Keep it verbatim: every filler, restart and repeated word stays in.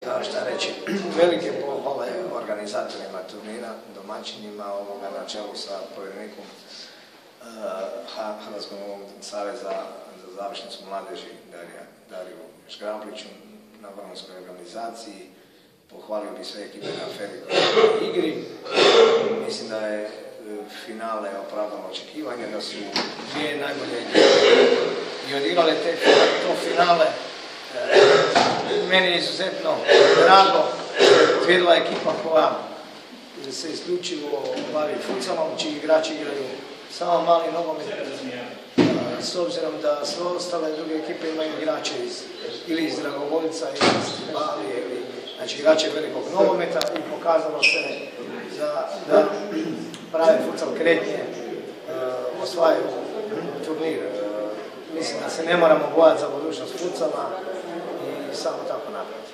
Šta reći, velike pohvale organizatorima turnira, domaćinima, ovoga na čelu sa povjerenikom Hrvatskog nogometnog saveza za završnicu mladeži Dariju Škrabliću na vrhunskoj organizaciji. Pohvalio bi sve ekipe na velikoj igri. Mislim da je finale opravdano očekivanje, da su dvije najbolje ekipe i odigrale te to finale. Meni je izuzetno drago vidjela ekipa koja se isključivo bavi futsalom, čiji igrači igraju samo mali nogomet, s obzirom da sve ostale druge ekipe imaju igrače iz, ili iz Dragovoljca, ili iz Balije, ili znači igrače velikog nogometa i pokazalo se da, da prave futsal kretnje uh, osvajaju turnir. Uh, mislim da se ne moramo bojati za budućnost futsala i samo tako naprijed.